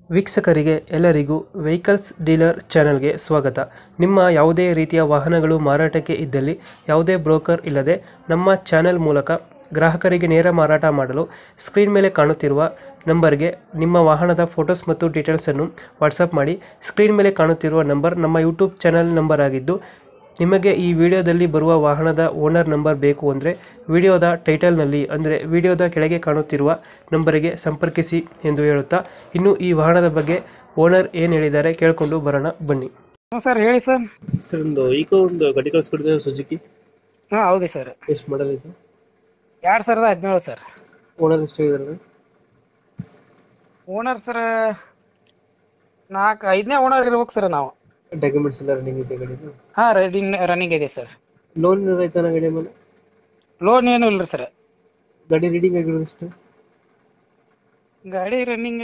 ವೀಕ್ಷಕರಿಗೆ ಎಲ್ಲರಿಗೂ vehicles dealer ಚಾನೆಲ್ಗೆ ಸ್ವಾಗತ. ನಿಮ್ಮ ಯಾವುದೇ ರೀತಿಯ ವಾಹನಗಳು ಮಾರಾಟಕ್ಕೆ ಇದ್ದಲ್ಲಿ ಯಾವುದೇ ಬ್ರೋಕರ್ ಇಲ್ಲದೆ ನಮ್ಮ ಚಾನೆಲ್ ಮೂಲಕ ಗ್ರಾಹಕರಿಗೆ ನೇರ ಮಾರಾಟ ಮಾಡಲು ಸ್ಕ್ರೀನ್ ಮೇಲೆ ಕಾಣುತ್ತಿರುವ ನಂಬರ್ಗೆ ನಿಮ್ಮ ವಾಹನದ ಫೋಟೋಸ್ ಮತ್ತು ಡೀಟೇಲ್ಸನ್ನು ವಾಟ್ಸಪ್ ಮಾಡಿ. ಸ್ಕ್ರೀನ್ ಮೇಲೆ ಕಾಣುತ್ತಿರುವ ನಂಬರ್ ನಮ್ಮ ಯೂಟ್ಯೂಬ್ ಚಾನೆಲ್ ನಂಬರ್ ಆಗಿದ್ದು, ನಿಮಗೆ ಈ ವಿಡಿಯೋದಲ್ಲಿ ಬರುವ ವಾಹನದ ಓನರ್ ನಂಬರ್ ಬೇಕು ಅಂದರೆ ವಿಡಿಯೋದ ಟೈಟಲ್ನಲ್ಲಿ ಅಂದರೆ ವಿಡಿಯೋದ ಕೆಳಗೆ ಕಾಣುತ್ತಿರುವ ನಂಬರಿಗೆ ಸಂಪರ್ಕಿಸಿ ಎಂದು ಹೇಳುತ್ತಾ, ಇನ್ನು ಈ ವಾಹನದ ಬಗ್ಗೆ ಓನರ್ ಏನು ಹೇಳಿದ್ದಾರೆ ಕೇಳಿಕೊಂಡು ಬರೋಣ ಬನ್ನಿ. ಸರ್ ಹೇಳಿ ಸರ್. ಸರ್ ಒಂದು ಗಾಡಿ ಕಳಿಸ್ಕೊಡ್ತೇವೆ ಸುಜುಕಿ. ಹಾಂ ಹೌದು ಸರ್. ಎಷ್ಟು ಮಾಡಲ್ ಇದು? 2017 ಸರ್. ಓನರ್ ಎಷ್ಟಾಗಿದ್ದಾರೆ? ಓನರ್ ಸರ್ 5ನೇ ಓನರ್ ಇರ್ಬೇಕು ಸರ್ ನಾವು. ಡಾಕ್ಯುಮೆಂಟ್ಸ್ ಎಲ್ಲ ರನ್ನಿಂಗ್ ಇದೆ ಗಾಡಿದು? ಹಾಂ ರನ್ನಿಂಗ್ ಇದೆ ಸರ್. ಲೋನ್ ಆಯ್ತಾನ ಗಾಡಿ ಮೇಲೆ? ಲೋನ್ ಏನು ಇಲ್ಲ ಸರ್. ಗಾಡಿ ರೀಡಿಂಗ್ ಆಗಿರೋದು ಎಷ್ಟು? ಗಾಡಿ ರನ್ನಿಂಗ್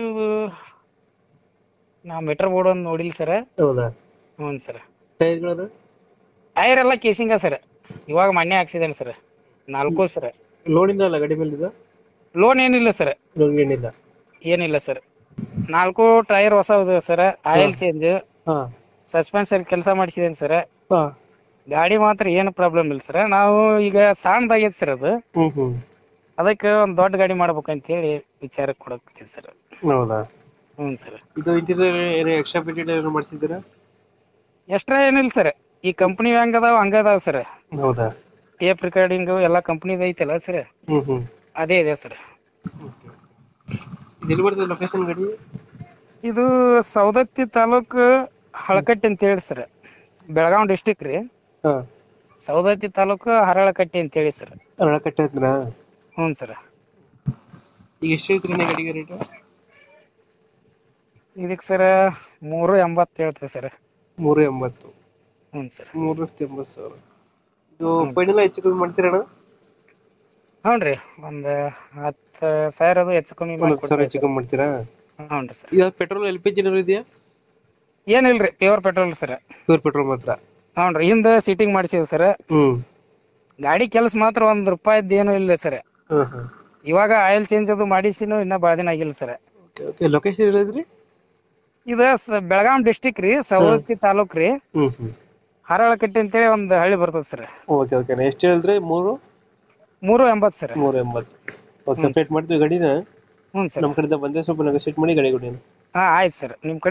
ನಾ ಮೀಟರ್ ಬೋರ್ಡ್ ಒಂದು ನೋಡಿಲ್ಲ ಸರ್. ಹೌದಾ? ಹ್ಞೂ ಸರ್. ಟೈರ್ಗಳು? ಟೈರ್ ಎಲ್ಲ ಕೇಸಿಂಗ ಸರ್. ಇವಾಗ ಮೊನ್ನೆ ಹಾಕ್ಸಿದ್ದೇನೆ ಸರ್. 4 ಸರ್. ಲೋನ್ ಇಲ್ಲ ಅಲ್ಲ ಗಾಡಿ ಮೇಲೆ ಇದು? ಲೋನ್ ಏನಿಲ್ಲ ಸರ್. ಲೋನ್ ಏನಿಲ್ಲ? ಏನಿಲ್ಲ ಸರ್. 4 ಟೈರ್ ಹೊಸ ಸರ್. ಆಯಿಲ್ ಚೇಂಜ್, ಹಾಂ, ಸಸ್ಪೆನ್ಸರ್ ಕೆಲಸ ಮಾಡಿಸಿದ್ದೇನೆ ಸರ್. ಹಾಂ. ಗಾಡಿ ಮಾತ್ರ ಏನು ಪ್ರಾಬ್ಲಮ್ ಇಲ್ಲ ಸರ್. ನಾವು ಈಗ ಸಣ್ಣದಾಗೈತೆ ಸರ್ ಅದು. ಹ್ಞೂ. ಅದಕ್ಕೆ ಒಂದು ದೊಡ್ಡ ಗಾಡಿ ಮಾಡ್ಬೇಕಂತ ಹೇಳಿ ವಿಚಾರಕ್ಕೆ ಕೊಡಕ್ತೀವಿ ಸರ್. ಹೌದಾ? ಹ್ಞೂ ಸರ್. ಇದು ಇಂಟೀರಿಯರ್ ಏನು ಎಕ್ಸ್ಟ್ರಾ ಫಿಟ್ಟಿಂಗ್ ಏನು ಮಾಡಿಸಿದ್ದೀರಾ? ಎಕ್ಸ್ಟ್ರಾ ಏನಿಲ್ಲ ಸರ್. ಈ ಕಂಪ್ನಿ ಹೆಂಗ್ ಅದಾವ ಹಂಗ ಅದಾವ ಸರ್. ಹೌದಾ? ಟೇಪ್ ರೆಕಾರ್ಡಿಂಗ್ ಎಲ್ಲ ಕಂಪ್ನಿದ ಐತಲ್ಲ ಸರ್, ಹ್ಞೂ. ಅದೇ ಇದೆ ಸರ್. ಇದು ಎಲ್ಲಿ ಬರ್ತದೆ ಲೊಕೇಶನ್ ಗಾಡಿ? ಇದು ಸವದತ್ತಿ ತಾಲೂಕು ಹಳಕಟ್ಟಿ ಅಂತ ಹೇಳಿ ಸರ್. ಬೆಳಗಾವಿ ಡಿಸ್ಟಿಕ್ ರೀ. ಹಾಂ. ಸವದತ್ತಿ ತಾಲೂಕು ಹರಳಕಟ್ಟಿ ಅಂತ ಹೇಳಿ ಸರ್. ಅರಳಕಟ್ಟೆ ಹತ್ರ? ಹ್ಞೂ ಸರ್. ಈಗ ಎಷ್ಟು ಹೇಳ್ತೀರಿ ಗಾಡಿಗೆ ರೇಟು? ಇದಕ್ಕೆ ಸರ್ 380 ಹೇಳ್ತೀವಿ ಸರ್. 380? ಹ್ಞೂ ಸರ್. 380,000. ಇದು ಫೈನಲ್ ಹೆಚ್ಚು ಕಮ್ಮಿ ಮಾಡ್ತೀರಣ್ಣ? ಹ್ಞೂ ರೀ, ಒಂದು 10,000 ಅದು ಹೆಚ್ಚು ಕಮ್ಮಿ ಮಾಡಿ 10,000 ಹೆಚ್ಚು ಕಮ್ಮಿ ಮಾಡ್ತೀರಾ? ಹ್ಞೂ ರೀ ಸರ್. ಈಗ ಪೆಟ್ರೋಲ್ LPG ಏನಾದ್ರು ಇದೆಯಾ? ಏನಿಲ್ರಿ, pure petrol sir. Pure petrol ಮಾತ್ರ? ಹ್ಞೂ ರೀ. ಹಿಂದೆ ಸೀಟಿಂಗ್ ಮಾಡಿಸಿದ್ವಿ ಸರ್. ಗಾಡಿ ಕೆಲಸ ಮಾತ್ರ ₹1 ಏನು ಇಲ್ಲ ಸರ್. ಇವಾಗ ಆಯಿಲ್ ಚೇಂಜ್ ಅದು ಮಾಡಿಸಿನೂ ಇನ್ನ ಭಾಳ ದಿನ ಆಗಿಲ್ಲ ಸರ್. ಲೊಕೇಶನ್ ಹೇಳಿದ್ರಿ? ಇದು ಬೆಳಗಾವಿ ಡಿಸ್ಟಿಕ್ ರೀ, ಸವದತ್ತಿ ತಾಲೂಕ್ ರೀ, ಹರಳಕಟ್ಟಿ ಅಂತೇಳಿ ಒಂದು ಹಳ್ಳಿ ಬರ್ತದೆ ಸರ್. ಓಕೆ. ಎಷ್ಟು ಹೇಳಿದ್ರಿ? 380 ಸರ್. 380. ಓಕೆ, ಅಪ್ಡೇಟ್ ಮಾಡ್ತೀವಿ ಗಾಡಿನ. ಹ್ಞೂ ಸರ್. ನಮ್ಮ ಕಡೆಯಿಂದ ಬಂದರೆ ಸ್ವಲ್ಪ ನೆಗೋಸಿಯೇಟ್ ಮಾಡಿ ಗಾಡಿ ಕೊಡಿ. ಹಾಂ ಆಯ್ತು ಸರ್. ನಿಮ್ಮ